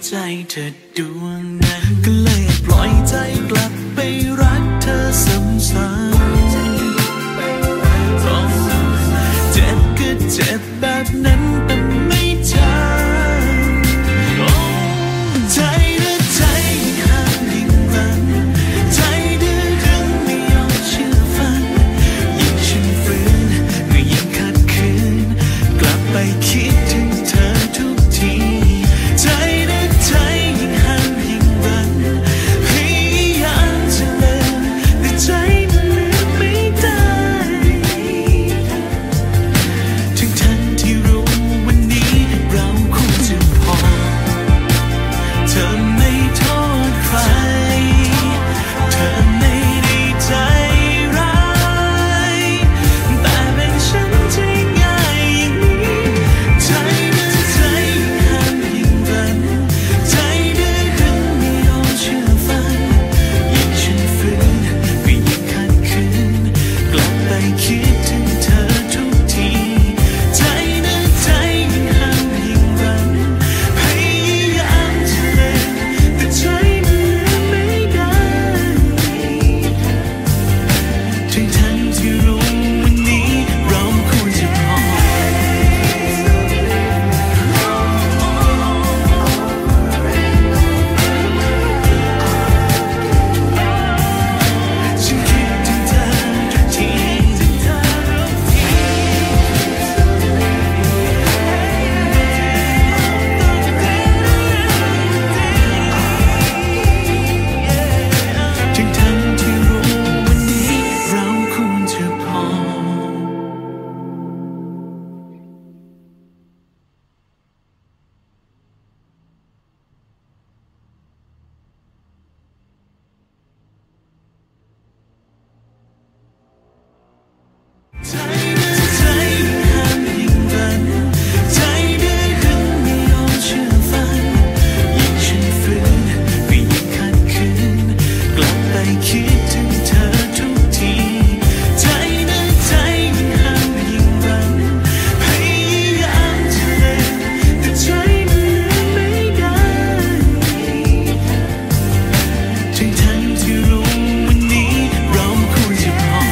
ใจเธอดวงนั้นก็เลยปล่อยใจกลับไปรักเธอซ้ำๆเจ็บก็เจ็บแบบนั้นแต่ไม่จำใจและใจห่างยิ่งรันใจดื้อดึงไม่ยอมเชื่อฟังยิ่งฉันฝืนก็ยิ่งขัดขืนกลับไปคิดถึงเธอทุกทีใจและใจยิ่งห่างยิ่งรันพยายามจะลืมแต่ใจมันลืมไม่ได้ทั้งที่รู้วันนี้เราคงจะพอเธอไม่โทษใครเธอไม่ได้ใจร้ายแต่เป็นฉันที่ง่ายอย่างนี้ใจนั้นใจห่างยิ่งรันใจดื้อดึงไม่ยอมเชื่อฟังยิ่งฉันฝืนก็ยิ่งขัดขืนกลับไปคิดถึงเธอทุกทีใจนั้นใจห่างยิ่งรันพยายามจะลืมแต่ใจมันลืมไม่ได้ทั้งที่รู้วันนี้เราควรจะพอฉันคิดถึงเธอทุกทีทั้งที่รู้วันนี้เราควรจะพอใจนั้นใจห่างยิ่งรันใจดื้อดึงไม่ยอมเชื่อฟังยิ่งฉันฝืนก็ยิ่งขัดขืนกลับไปคิดถึงเธอทุกทีใจนั้นใจห่างยิ่งรันพยายามจะลืมแต่ใจมันลืมไม่ได้ทั้งที่รู้วันนี้เราควรจะพอ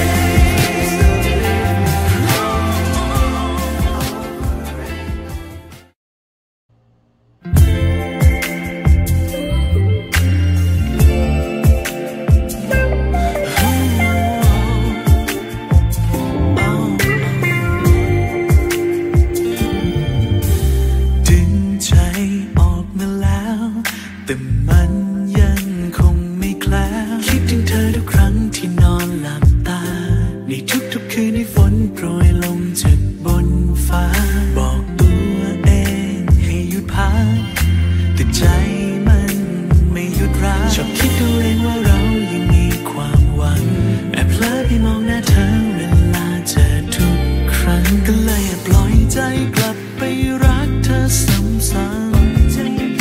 ดึงใจออกมาแล้วแต่มันยังคงไม่แคล้วคิดถึงเธอทุกครั้งที่นอนหลับตาในทุกๆคืนที่ฝนโปรยลงจากบนฟ้าบอกตัวเองให้หยุดพักแต่ใจมันไม่หยุดรักชอบคิดตัวเองว่าเรายังมีความหวังแอบเพลิดไปมองหน้าเธอเวลาเจอทุกครั้งก็เลยปล่อยใจกลับไปรักเธอซ้ำๆ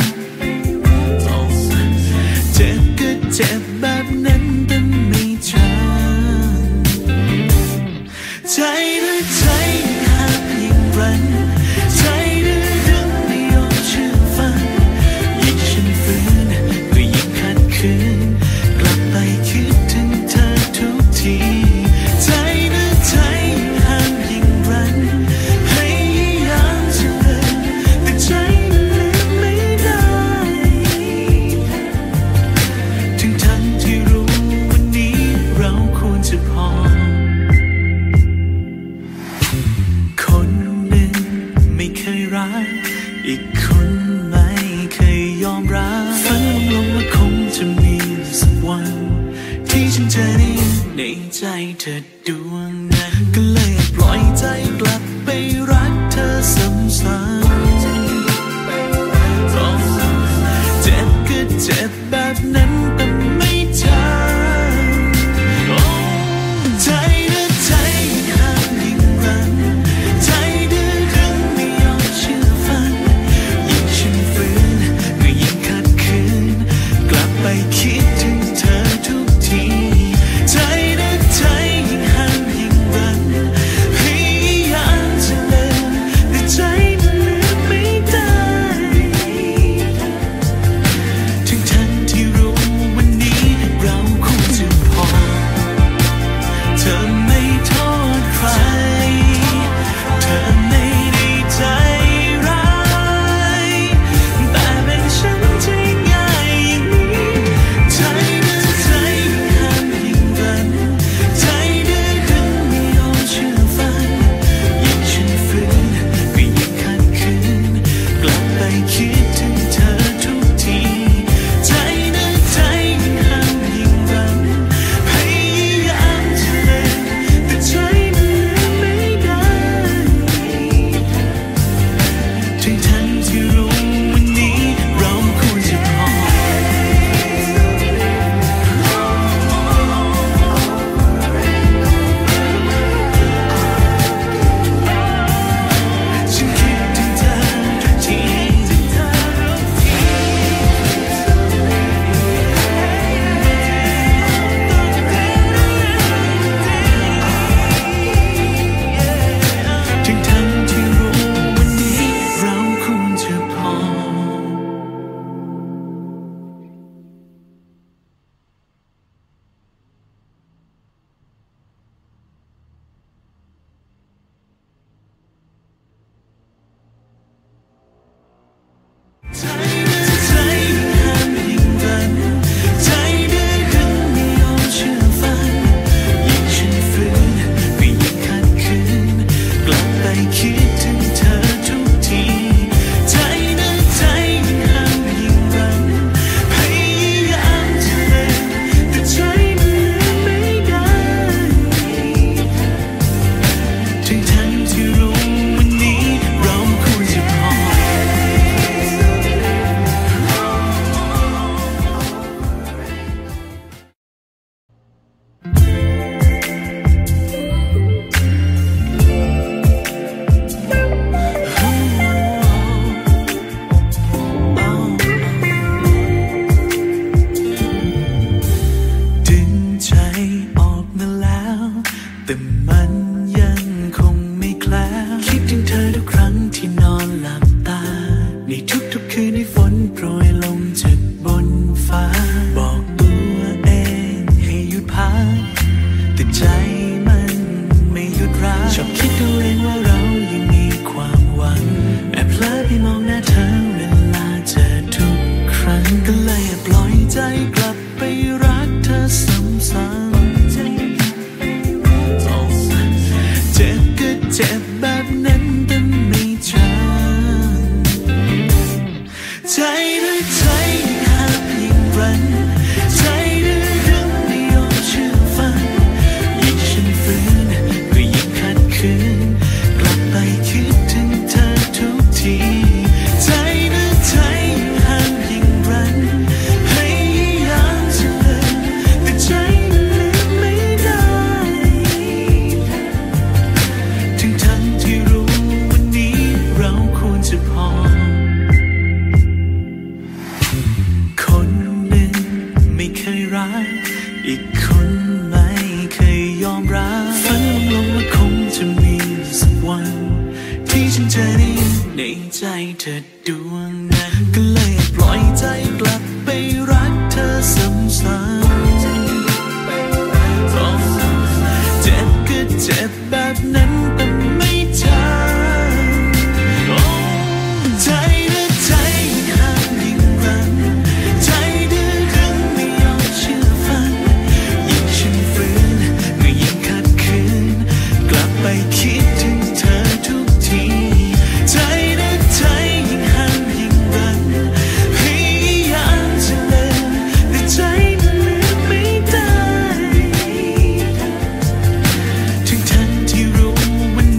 เจ็บก็เจ็บแบบนั้นแต่ไม่จำใจและใจห่างยิ่งรันใจดื้อดึงไม่ยอมเชื่อฟังยิ่งฉันฝืนก็ยิ่งขัดขืนกลับไปคิดถึงเธอทุกทีใจและใจห่างยิ่งรันพยายามจะลืมแต่ใจมันลืมไม่ได้ทั้งที่รู้วันนี้เราควรจะพอคนหนึ่งไม่เคยรักอีกคนไม่เคยยอมรับฝันลงว่าคงจะมีสักวันที่ฉันจะได้ในใจเธอดวงนั้นก็เลยปล่อยใจกลับไปรักเธอซ้ำๆเจ็บก็เจ็บแบบนั้นแต่ไม่จำใจและใจห่างยิ่งรันใจดื้อดึงไม่ยอมเชื่อฟังยิ่งฉันฝืนก็ยิ่งขัดขืนกลับไปคิดถึงเธอทุกทีใจและใจห่างจ็บแบบนั้นแต่ไม่จางใจด้วยใจห้ามยิ่งรันใจดื้อดึงไม่ยอมเชื่อฟังยิ่งฉันฝืนก็ยิ่งขัดขืนกลับไปคิดถึงเธอทุกทีใจดื้อใจห้ามยิ่งรันพยายามจะเลิกแต่ใจมันลืมไม่ได้ทั้งที่รู้วันนี้เราควรจะพอคนหนึ่งไม่เคยรักอีกคนไม่เคยยอมรับฝันลงว่าคงจะมีสักวันที่ฉันจะได้ในใจเธอดวงนั้นก็เลยปล่อยใจกลับไปรักเธอซ้ำๆเจ็บก็เจ็บแบบนั้นแต่ไม่จางใจและใจห้ามยิ่งรันใจดื้อดึงไม่ยอมเชื่อฟังยิ่งฉันฝืนก็ยิ่งขัดขืนกลับไปคิดถึงเธอทุกทีใจและใจห้ามยิ่งรันพยายามจะเลิกแต่ใจมันลืมไม่ได้ทั้งที่รู้วัน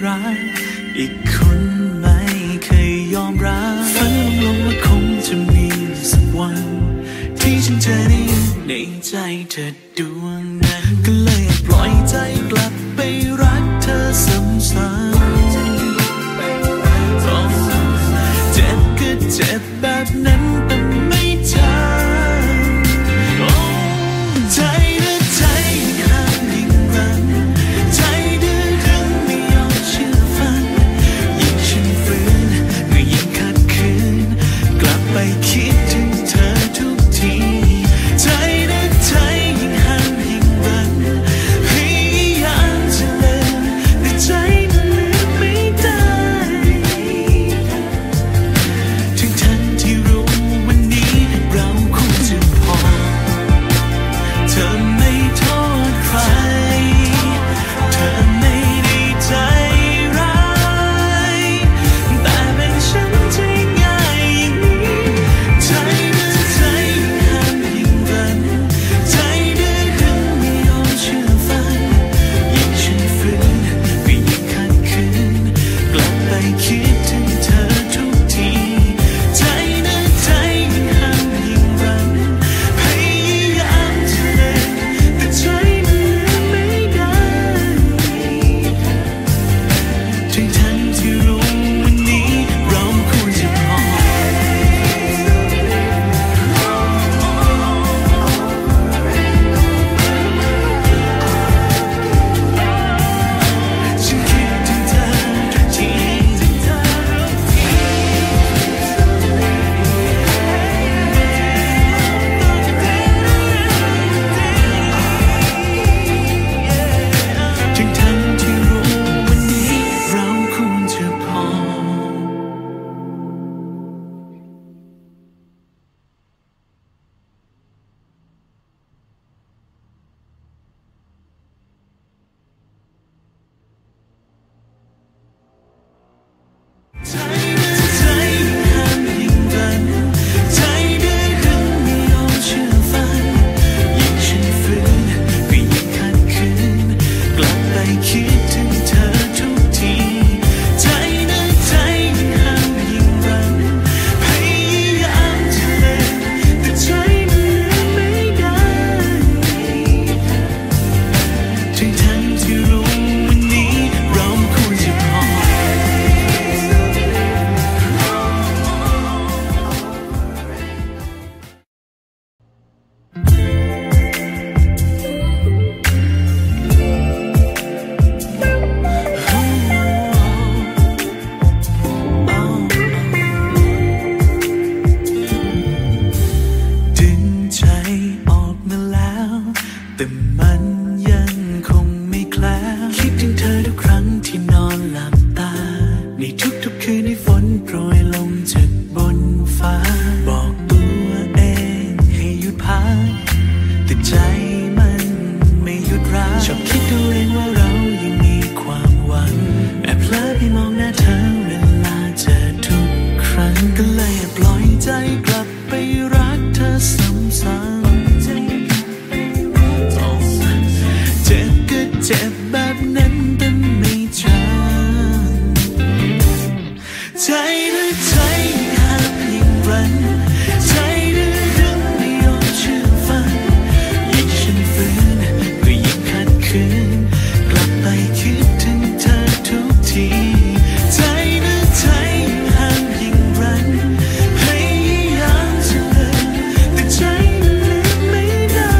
รักอีกคนไม่เคยยอมรับฝันลงว่าคงจะมีสักวันที่ฉันจะได้ในใจเธอดวงนั้นก็เลยปล่อยใจกลับไปรักเธอซ้ำๆเจ็บก็เจ็บแบบนั้นแต่ไม่จำใจหรือใจห้ามยิ่งรันใจดื้อดึงไม่ยอมเชื่อฟังยิ่งฉันฝืนก็ยิ่งขัดขืนกลับไปคิดถึงเธอทุกทีใจหรือใจยิ่งห้ามยิ่งรันพยายามจะลืมแต่ใจมันลืมไม่ได้ทั้งที่รู้วันนี้เราคงจะพอเธอไม่โทษใครเธอไม่ได้ใจร้ายแต่เป็นฉันที่ง่ายอย่างนี้ใจดื้อใจห้ามยิ่งรันใจดื้อดึงไม่ยอมเชื่อฟังยิ่งฉันฝืนก็ยิ่งขัดขืนกลับไปคิดถึงเธอทุกทีใจดื้อใจห้ามยิ่งรันพยายามจะลืมแต่ใจมันลืมไม่ได้ทั้งที่รู้วันนี้เราควรจะพอฉันคิดถึงเธอทุกทีทั้งที่รู้วันนี้เราควรจะพอใจห้ามยิ่งรันใจดื้อดึงไม่ยอมเชื่อฟังยิ่งฉันฝืนก็ยิ่งขัดขืนกลับไปคิดถึงเธอทุกทีใจดื้อใจห้ามยิ่งรันพยายามจะลืมแต่ใจมันลืมไม่ได้ทั้งที่รู้วันนี้เราควรจะพอดึงใจออกมาแล้วแต่มันยังคงไม่แคล้วคิดถึงเธอทุกครั้งที่นอนหลับตาในทุกๆคืนที่ฝนโปรยลงจากบนฟ้าบอกตัวเองให้หยุดพักแต่ใจมันไม่หยุดรักชอบคิดดูเองว่าเรายังมีความหวังแอบเพลิดไปมองหน้าเธอเวลาเจอทุกครั้งก็เลยปล่อยใจกลับไปรักเธอซ้ำๆเจ็บก็เจ็บแบบนั้นแต่ไม่จำใจหรือใจห้ามยิ่งรันใจดื้อดึงไม่ยอมเชื่อฟังยิ่งฉันฝืนก็ยิ่งขัดขืนกลับไปคิดถึงเธอทุกทีใจหรือใจห้ามยิ่งรันพยายามจะลืมแต่ใจมันลืมไม่ได้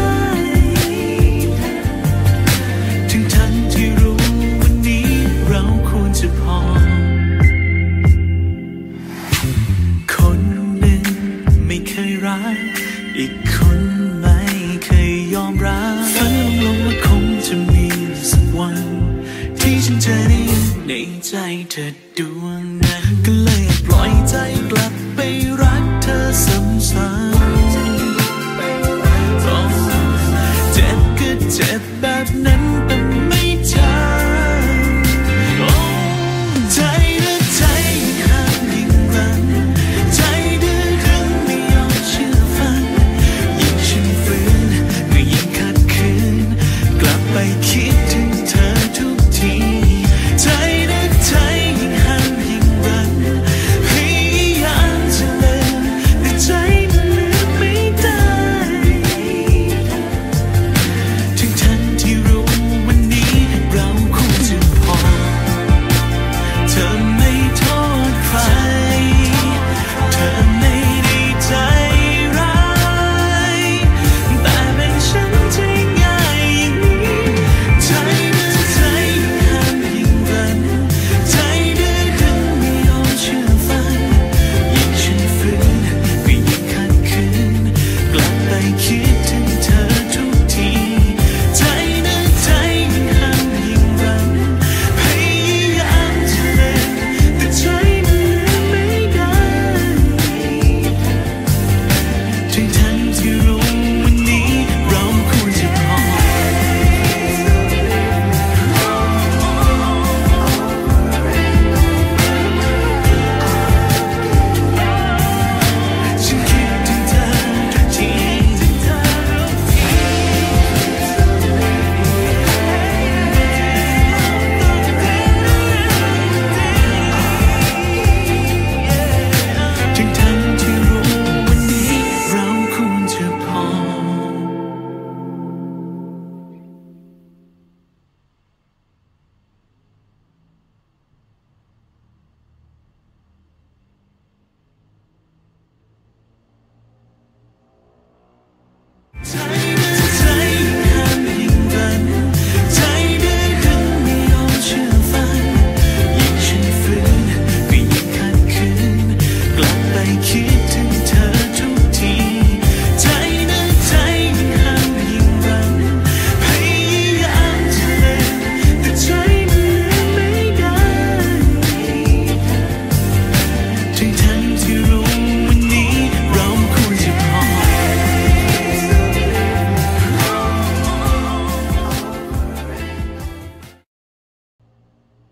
ทั้งที่รู้วันนี้เราควรจะพอคนหนึ่งไม่เคยรักอีกคนไม่เคยยอมรับฝันลงว่าคงจะมีสักวันที่ฉันจะได้ในใจเธอดวงนั้นก็เลยปล่อยใจกลับไปรักเธอซ้ำๆเจ็บก็เจ็บแบบนั้นแต่ไม่จำใจหรือใจห้ามยิ่งรันใจดื้อดึงไม่ยอมเชื่อฟังยิ่งฉันฝืนก็ยิ่งขัดขืนกลับไปคิดถึงเธอทุกทีใจหรือ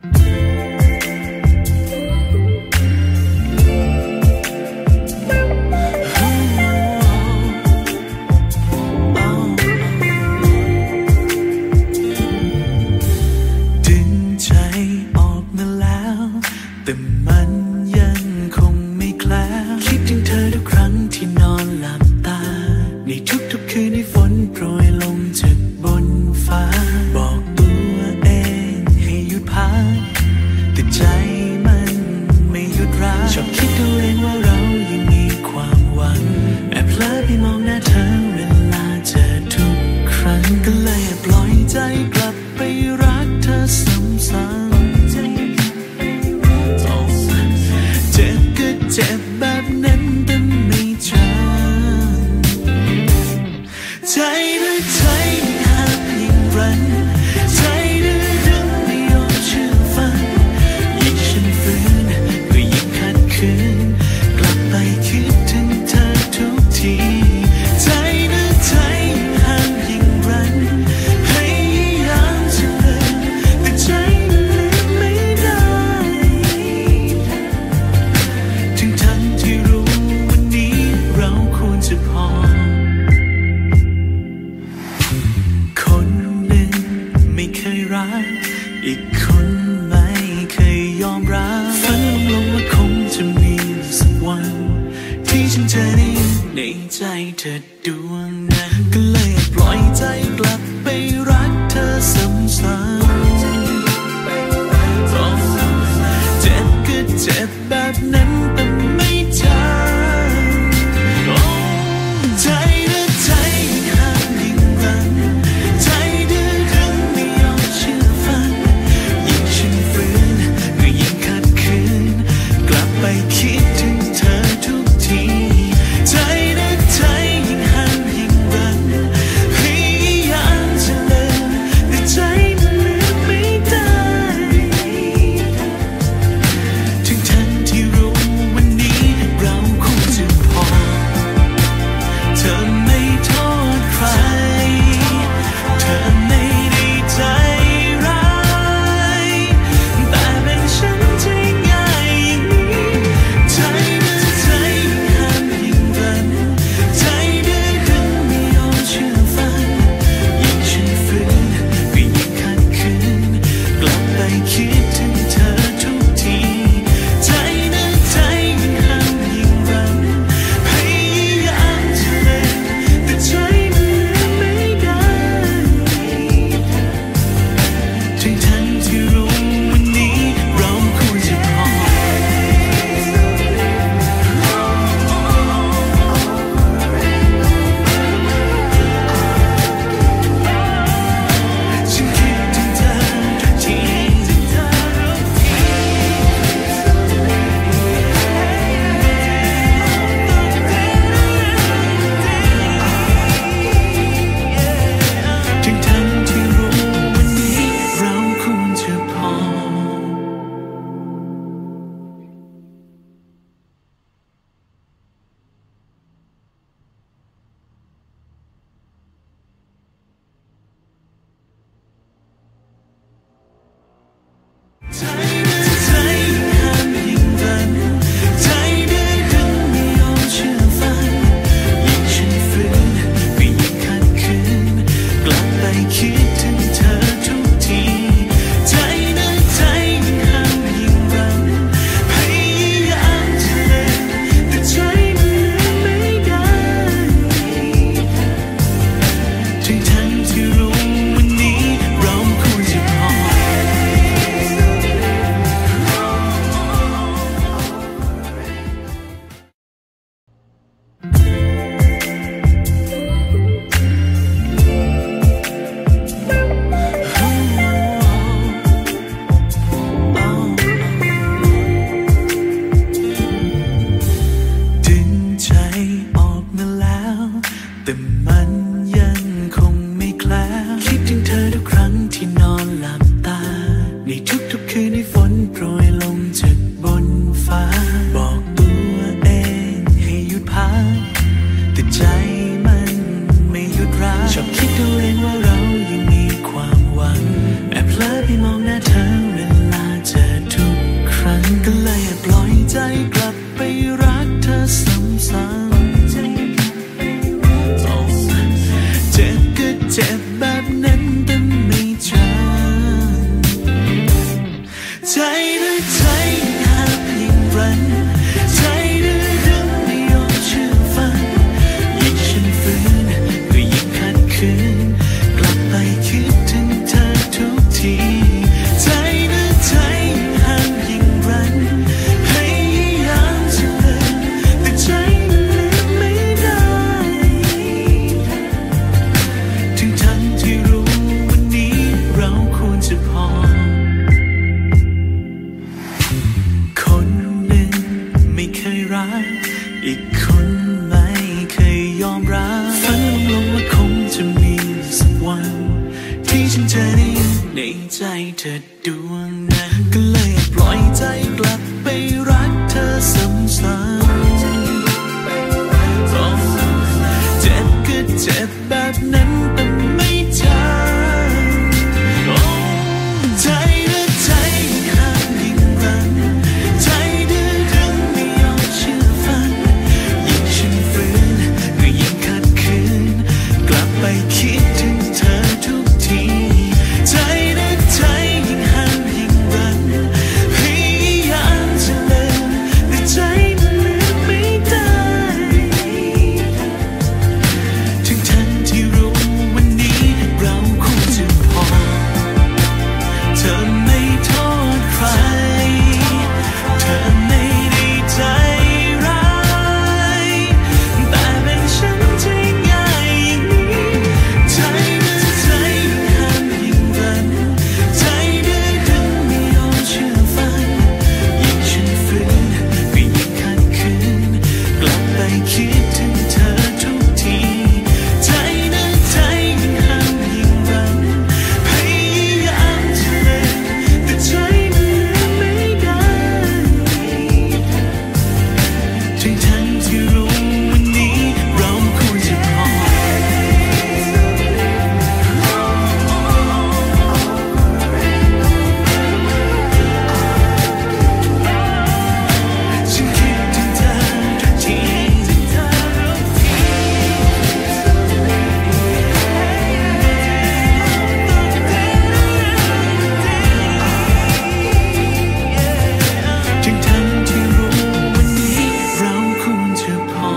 ให้มองหน้าเธอเวลาใจด้วยใจหาเพียงรันใจดื้อดึงไม่ยอมเชื่อฟังยิ่งฉันฝืนก็ยิ่งขัดขืนกลับไปคิดถึงเธอทุกทีใจดื้อใจหาเพียงรันพยายามจะลืมแต่ใจมันลืมไม่ได้ทั้งที่รู้วันนี้เราควรจะพอคนหนึ่งไม่เคยรักอีกคนไม่เคยยอมรับฝันลงว่าคงจะมีสักวันที่ฉันจะได้ในใจเธอดวงนั้นก็เลยปล่อยใจกลับไปรักเธอซ้ำๆเจ็บก็เจ็บแบบนั้นแต่ไม่จำใจและใจห่างยิ่งรันใจดื้อดึงไม่ยอมเชื่อฟังยิ่งฉันฝืนก็ยิ่งขัดขืนกลับไปคิดถึงเธอทุกทีใจและใจยิ่งห่างยิ่งรันพยายามจะลืมแต่ใจมันลืมไม่ได้ทั้งที่รู้วันนี้เราควรจะพอเธอไม่โทษใครเธอไม่ได้ใจร้ายแต่เป็นฉันที่ง่ายอย่างนี้ใจนั้นใจห้ามยิ่งรันใจดื้อดึงไม่ยอมเชื่อฟังยิ่งฉันฝืนก็ยิ่งขัดขืนกลับไปคิดถึงเธอทุกทีใจนั้นใจห้ามยิ่งรันพยายามจะลืมแต่ใจมันลืมไม่ได้ทั้งที่รู้วันนี้เราควรจะพอฉันคิดถึงเธอทุกทีทั้งที่รู้วันนี้เราควรจะพอ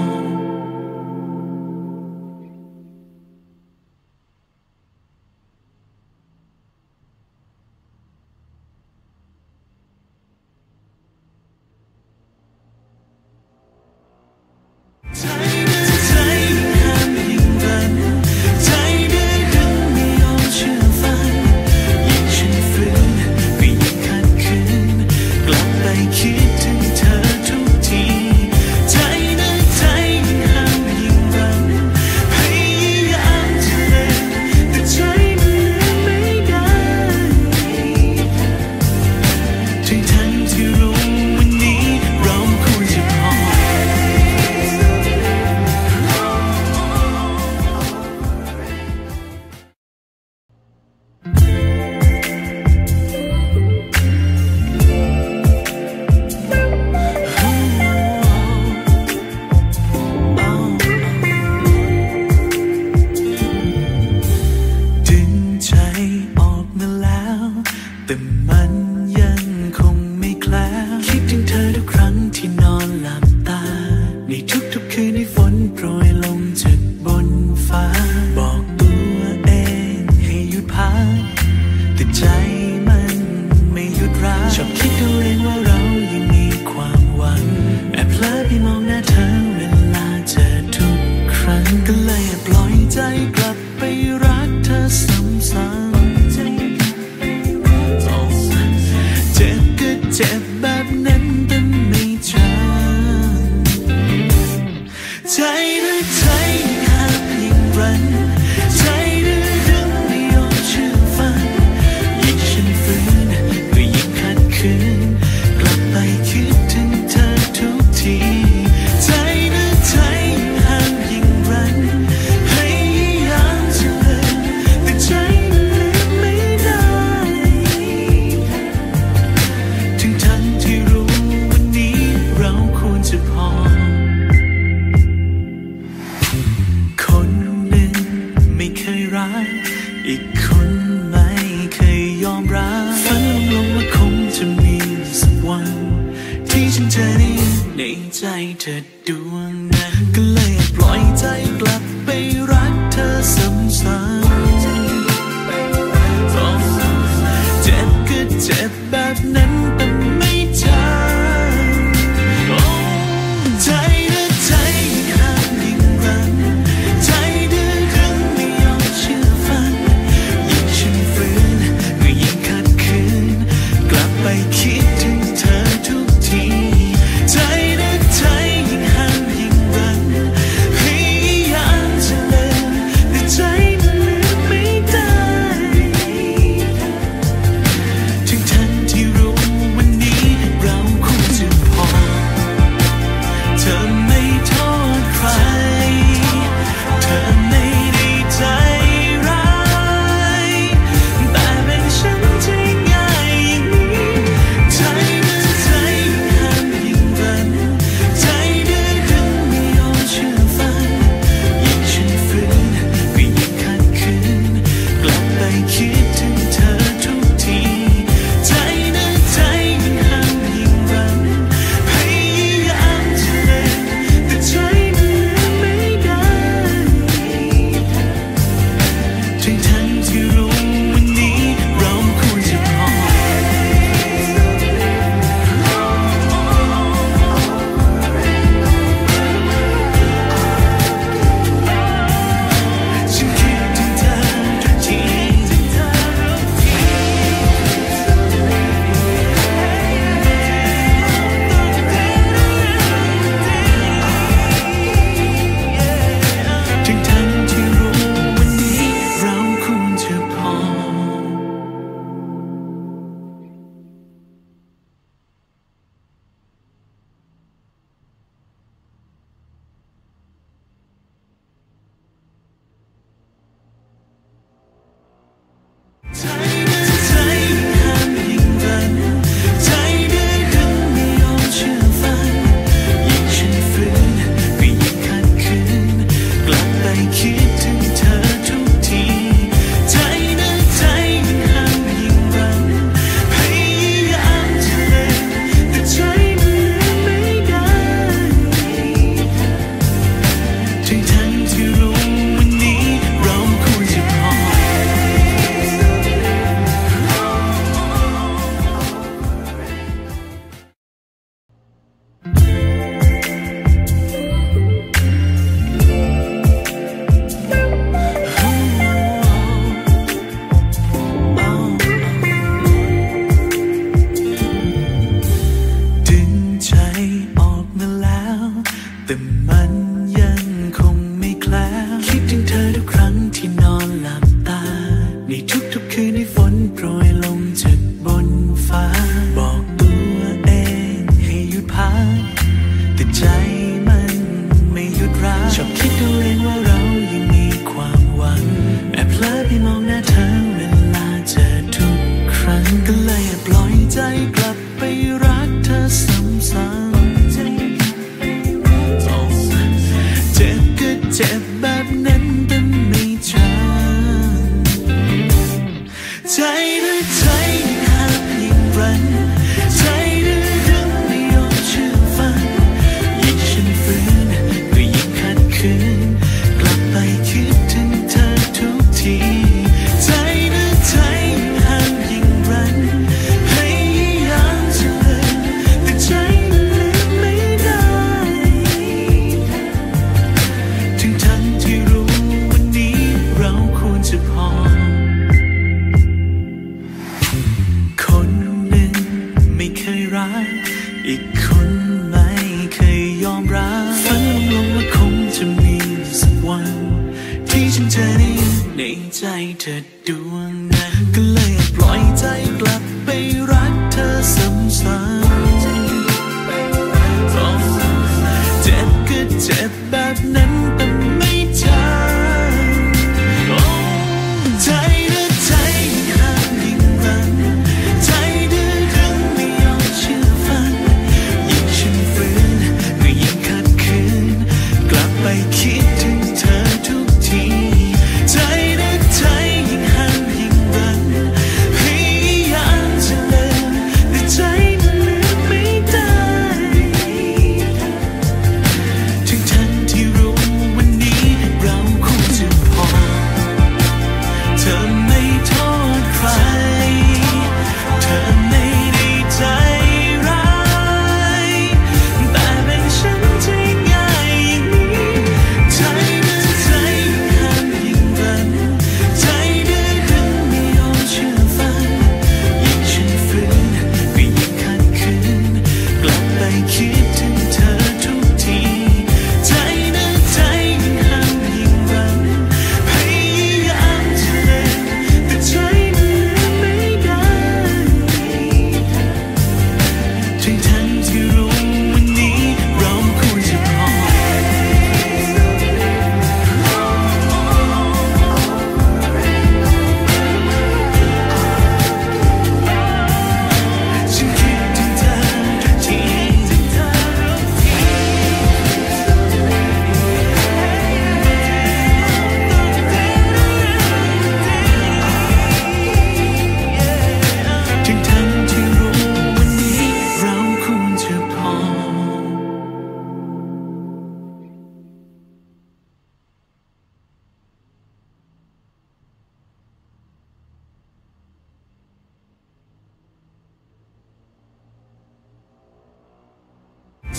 ใจใจห้ามยิ่งรันใจดื้อดึงไม่ยอมเชื่อฟังยิ่งฉันฝืนก็ยิ่งขัดขืนกลับไปคิดถึงเธอทุกทีใจนั้นใจห้ามยิ่งรันพยายามจะลืมแต่ใจมันลืมไม่ได้ทั้งที่รู้วันนี้เราควรจะพอใจเธอดวงนั้นก็เลยปล่อยใจกลับไปรักเธอซ้ำๆเจ็บก็เจ็บแบบนั้นแต่ไม่จำใจและใจห่างยิ่งรันใจดื้อดึงไม่ยอมเชื่อฟังยิ่งฉันฝืนก็ยิ่งขัดขืนกลับไปคิดถึงเธอทุกทีใจและใจยิ่งห่างยิ่งรันพยายามจะลืมแต่ใจมันลืมไม่ได้ทั้งที่รู้วันนี้เราคงจะพอเธอไม่โทษใครเธอไม่ได้ใจร้ายแต่เป็นฉันที่ง่ายอย่างนี้ใจนั้นใจห่างยิ่งรันใจดื้อดึงไม่ยอมเชื่อฟังยิ่งฉันฝืนก็ยิ่งขัดขืนกลับไปคิดถึงเธอทุกทีใจนั้นใจห่างยิ่งรันพยายามจะลืมแต่ใจมันลืมไม่ได้ทั้งที่รู้วันนี้เราควรจะพอฉันคิดถึงเธอทุกทีทั้งที่รู้วันนี้เราควรจะพอใจนั้นใจห่างยิ่งรันใจดื้อดึงไม่ยอมเชื่อฟังยิ่งฉันฝืนก็ยิ่งขัดขืนกลับไปคิดถึงเธอทุกทีใจนั้นใจห่างยิ่งรันพยายามจะลืมแต่ใจมันลืมไม่ได้ทั้งที่รู้วันนี้เราควรจะพอดึงใจออกมาแล้วแต่มันยังคงไม่แคล้วคิดถึงเธอทุกครั้งที่นอนหลับตาในทุกๆคืนที่ฝนโปรยลงจากบนฟ้าบอกตัวเองให้หยุดพักแต่ใจมันไม่หยุดรักชอบคิดตัวเองว่าเรายังมีความหวังแอบเพลิดไปมองหน้าเธอเวลาเจอทุกครั้งก็เลยปล่อยใจกลับไปรักเธอซ้ำๆเจ็บก็เจ็บแบบนั้นแต่ไม่จำใจและใจห่างยิ่งรันใจดื้อดึงไม่ยอมเชื่อฟังยิ่งฉันฝืนก็ยิ่งขัดขืนกลับ ใจเธอดวงนั้นก็เลยปล่อยใจกลับไปรักเธอซ้ำๆเจ็บก็เจ็บแบบนั้นแต่ไม่จำใจและใจห่างยิ่งรันใจดื้อดึงไม่ยอมเชื่อฟังยิ่งฉันฝืนก็ยิ่งขัดขืนกลับไปคิดถึงเธอทุกทีใจและใจยิ่งห่าง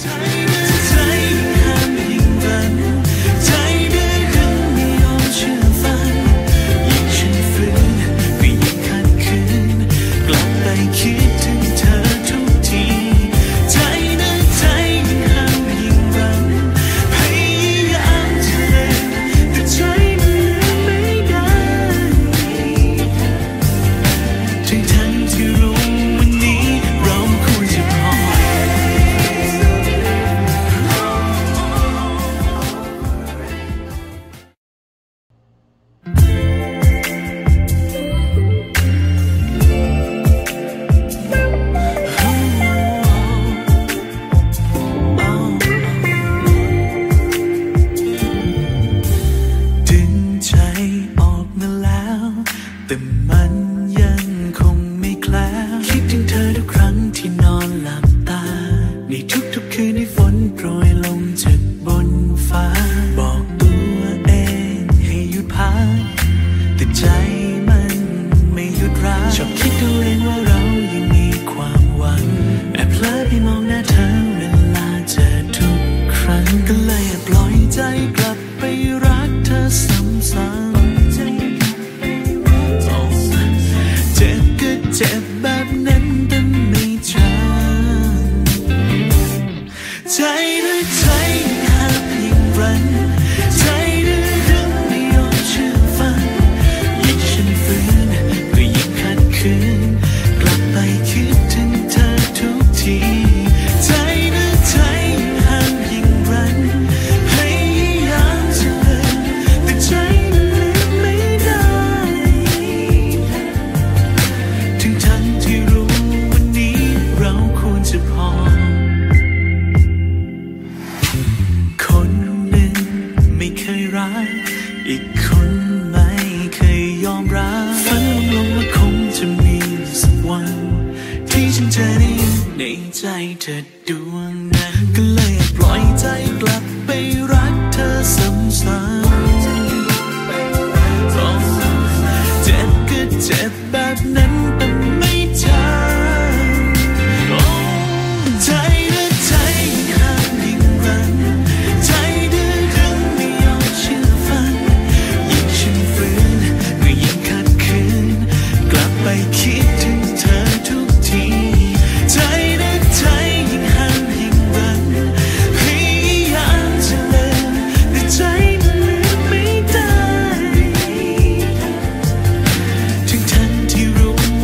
ถึงทันที่รู้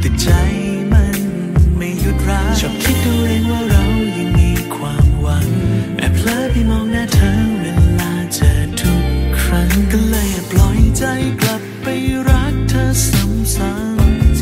แต่ใจมันไม่หยุดรักชอบคิดตัวเองว่าเรายังมีความหวังแอบเพลิดไปมองหน้าเธอเวลาเจอทุกครั้งก็เลยปล่อยใจกลับไปรักเธอซ้ำๆ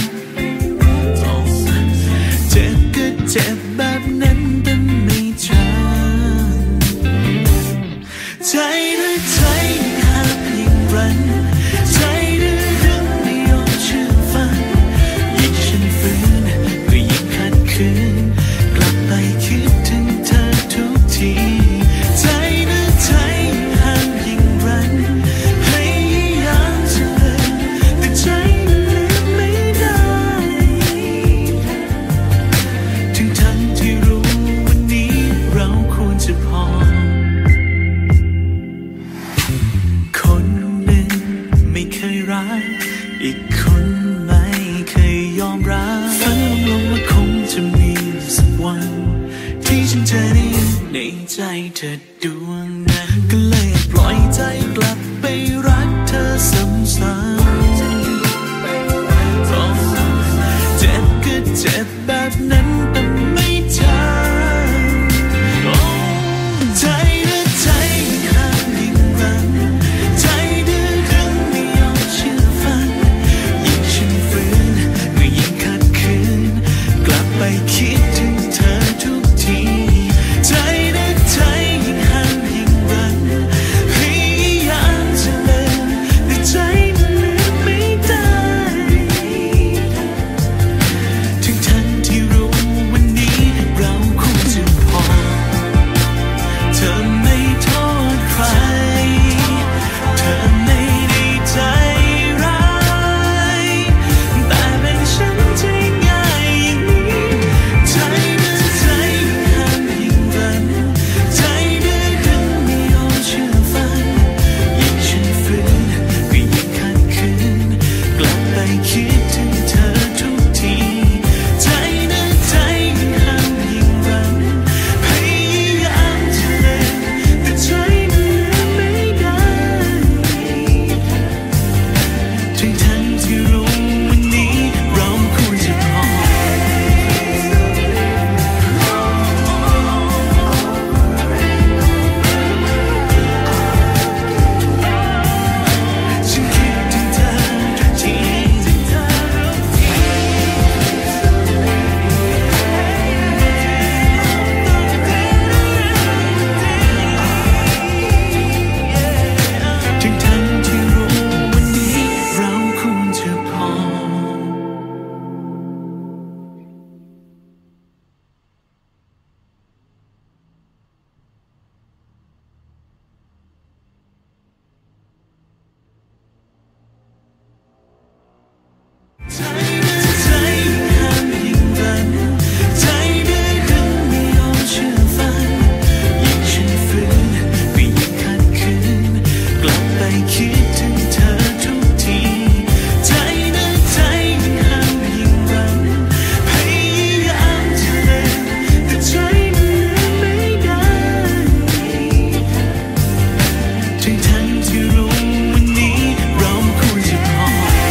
เจ็บก็เจ็บแบบนั้นแต่ไม่จำใจด้วยใจหักยิ่งรันใจดื้อดึงไม่ยอมเชื่อฟังยิ่งฉันฝืนก็ยิ่งขัดขืนกลับไปคิดถึงเธอทุกทีใจดื้อใจหักยิ่งรันพยายามจะลืมแต่ใจมันลืมไม่ได้ทั้งที่รู้วันนี้เราควรจะพอคนหนึ่งไม่เคยรักอีกคนไม่เคยยอมรับฝันลงว่าคงจะมีสักวันที่ฉันจะได้ในใจเธอดวงนั้นก็เลยปล่อยใจกลับไปรักเธอซ้ำๆเจ็บก็เจ็บแบบนั้นแต่ไม่จำใจและใจหักยิ่งรันใจดื้อดึงไม่ยอมเชื่อฟังยิ่งฉันฝืนก็ยิ่งขัดขืนกลับไปคิดถึงเธอทุกทีใจและใจหักยิ่งรันพยายามจะลืมแต่ใจมันลืมไม่ได้ทั้งที่รู้วันนี้เราควรจะพอเธอไม่โทษใครเธอไม่ได้ใจร้ายแต่เป็นฉันที่ง่ายอย่างนี้ใจดื้อใจหักยิ่งรันใจดื้อดึงไม่ยอมเชื่อฟังยิ่งฉันฝืนก็ยิ่งขัดขืนกลับไปคิดถึงเธอทุกทีใจดื้อใจหักยิ่งรันพยายามจะลืมแต่ใจมันลืมไม่ได้ทั้งที่รู้วันนี้เราควรจะพอฉันคิดถึงเธอทุกทีทั้งที่รู้วันนี้เราควรจะพอใจหักยิ่งรันใจดื้อดึงไม่ยอมเชื่อฟังยิ่งฉันฝืนก็ยิ่งขัดขืนกลับไปคิดถึงเธอทุกทีใจดื้อใจหักยิ่งรันพยายามจะลืมแต่ใจมันลืมไม่ได้ทั้งที่รู้วันนี้เราควรจะพอ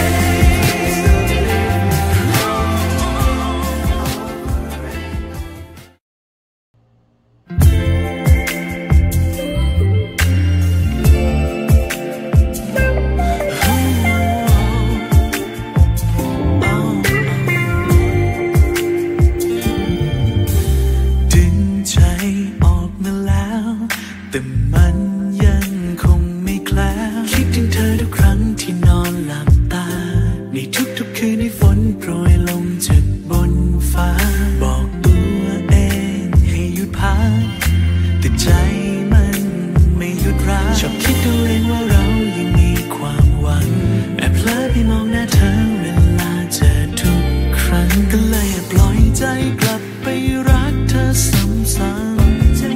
ดึงใจออกมาแล้วแต่มันยังคงไม่แคล้วคิดถึงเธอทุกครั้งที่นอนหลับตาในทุกๆคืนที่ฝนโปรยลงจากบนฟ้าบอกตัวเองให้หยุดพักแต่ใจมันไม่หยุดรักชอบคิดตัวเองว่าเรายังมีความหวังแอบเพลิดไปมองหน้าเธอเวลาเจอทุกครั้งก็เลยปล่อยใจกลับไปรักเธอซ้ำๆ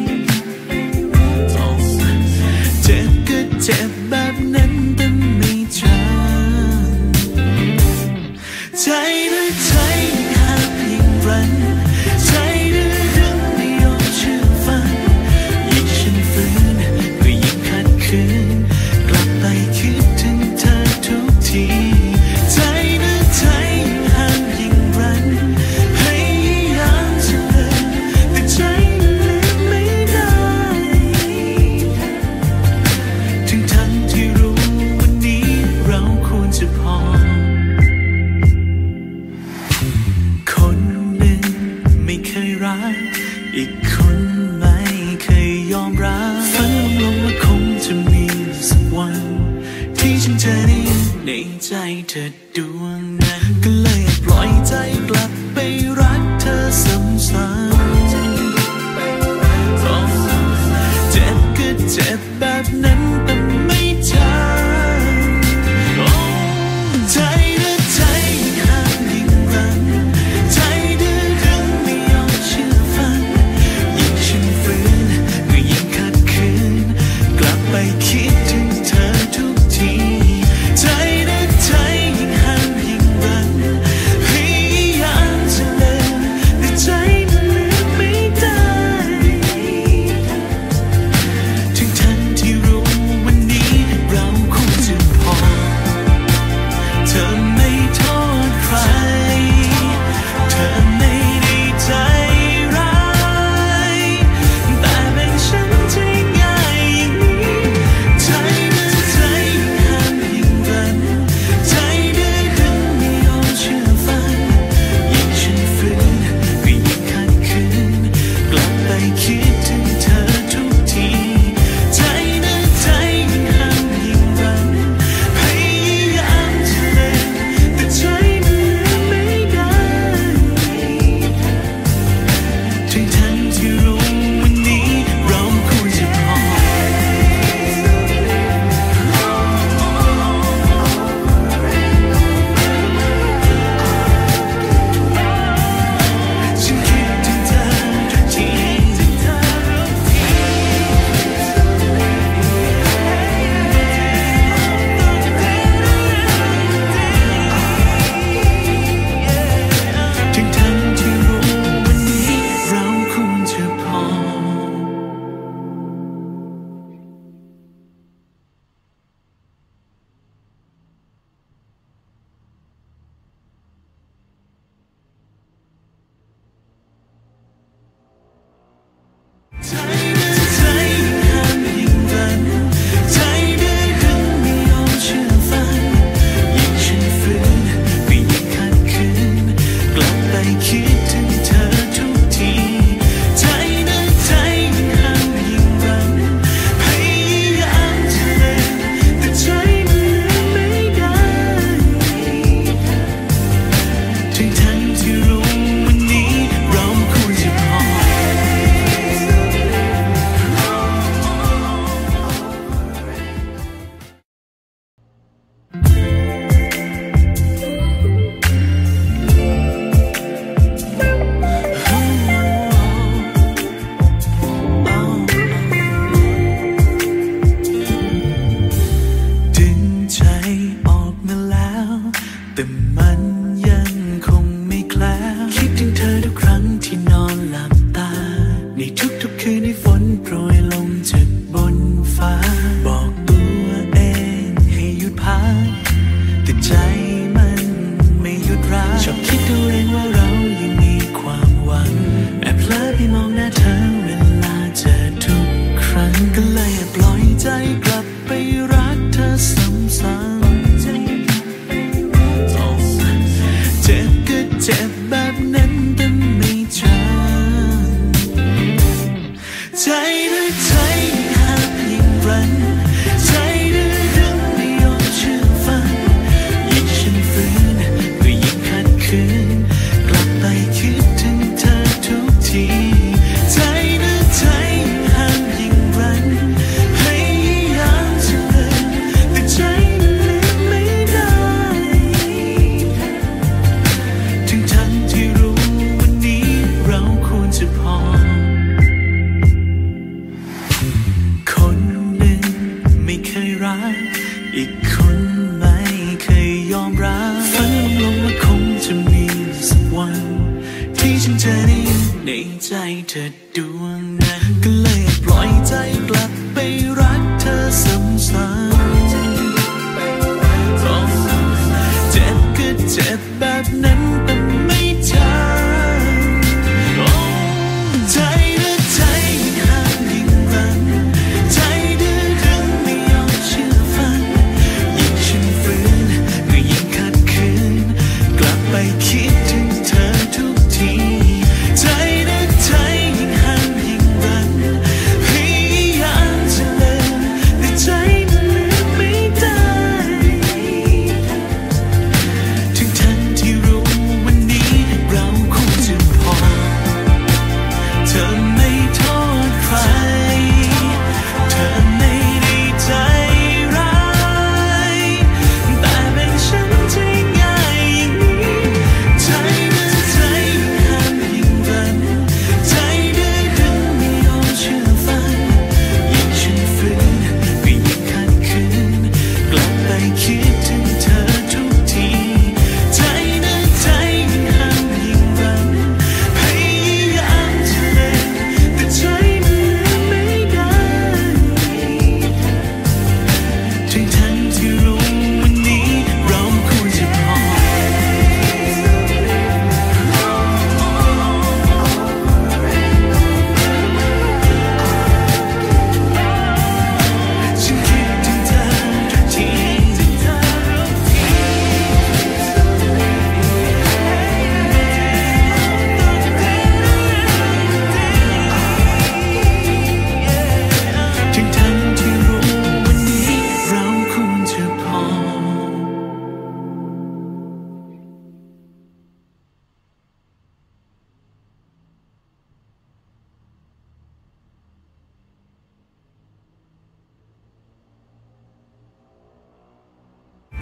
เจ็บก็เจ็บแบบนั้นแต่ไม่จำใจและใจหักยิ่งรันใจดื้อดึงไม่ยอมเชื่อฟังยิ่งฉันฝืนก็ยิ่งขัดขืนกลับไปคิดถึงเธอทุกทีใจและใจหักใจเธอดวงนั้นก็เลยปล่อยใจกลับไปรักเธอซ้ำๆเจ็บก็เจ็บแบบนั้นแต่ไม่จำใจเดือดใจห่างยิ่งรันใจดื้อดึงไม่ยอมเชื่อฟังยิ่งฉันฝืนก็ยิ่งขัดขืนกลับไปคิดถึงเธอทุกทีใจเดือดใจยิ่งห่างยิ่งรันพยายามจะลืมแต่ใจมันลืมไม่ได้ทั้งที่รู้วันนี้เราคงจะพอเธอไม่โทษใครเธอไม่ได้ใจร้ายแต่เป็นฉันที่ง่ายอย่างนี้ใจดื้อใจห่างยิ่งรันใจดื้อดึงไม่ยอมเชื่อฟังยิ่งฉันฝืนก็ยิ่งขัดขืนกลับไปคิดถึงเธอทุกทีใจดื้อใจห่างยิ่งรันพยายามจะลืมแต่ใจมันลืมไม่ได้ทั้งที่รู้วันนี้เราควรจะพอฉันคิดถึงเธอทุกทีทั้งที่รู้วันนี้เราควรจะพอใจดื้อใจห่างยิ่งรันใจดื้อดึงไม่ยอมเชื่อฟังยิ่งฉันฝืนก็ยิ่งขัดขืนกลับไปคิดถึงเธอทุกทีใจดื้อใจห่างยิ่งรันพยายามจะลืมแต่ใจมันลืมไม่ได้ทั้งที่รู้วันนี้เราควรจะพอดึงใจออกมาแล้วแต่มันยังคงไม่แคล้วคิดถึงเธอทุกครั้งที่นอนหลับตาในทุกๆคืนที่ฝนโปรยลงจากบนฟ้าบอกตัวเองให้หยุดพักแต่ใจมันไม่หยุดรักชอบคิดตัวเองว่าเรายังมีความหวังแอบเพลอไปมองหน้าเธอเวลาเจอทุกครั้งก็เลยปล่อยใจกลับไปรักเธอซ้ำๆเจ็บก็เจ็บแบบนั้นแต่ไม่จำใจดื้อใจห่างยิ่งรันใจดื้อดึงไม่ยอมเชื่อฟังยิ่งฉันฝืนก็ยิ่งขัดขืนกลับไปคิดถึงเธอทุกทีใจดื้อใจห่างยิ่งรันพยายามจะลืมแต่ใจมันลืมไม่ได้ทั้งที่รู้วันนี้เราควรจะพอคนหนึ่งไม่เคยรักอีกคนไม่เคยยอมรับฝันลงว่าคงจะมีสักวันที่ฉันจะได้อยู่ในใจเธอดวงนั้นก็เลยปล่อยใจกลับไปรักเธอซ้ำๆเจ็บก็เจ็บแบบนั้นแต่ไม่จำใจดื้อใจห่างยิ่งรันใจดื้อดึงไม่ยอมเชื่อฟังยิ่งฉันฝืนก็ยิ่งขัดขืนกลับไปคิดถึงเธอทุกทีใจดื้อใจห่างยิ่งรันพยายามจะลืมแต่ใจมันลืมไม่ได้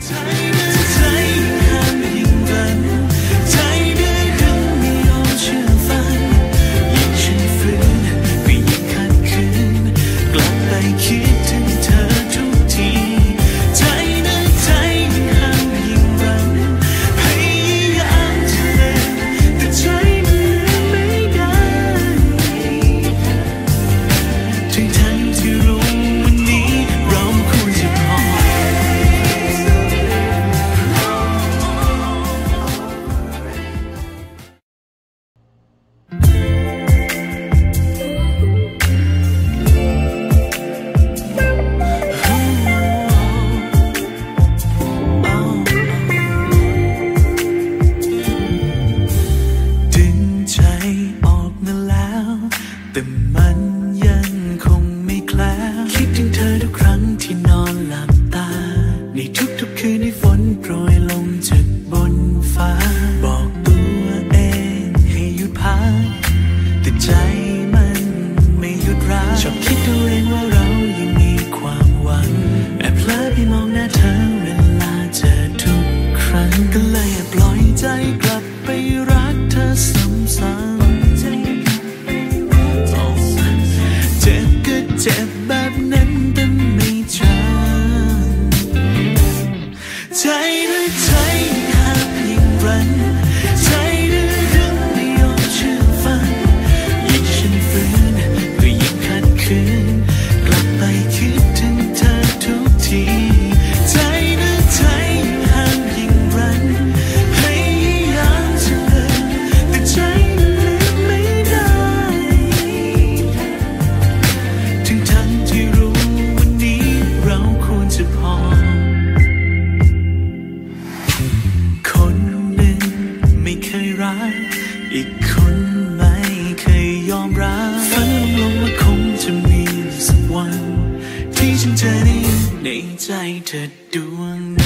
อีกคนไม่เคยยอมรับฝันลงว่าคงจะมีสักวันที่ฉันจะได้ในใจเธอดวง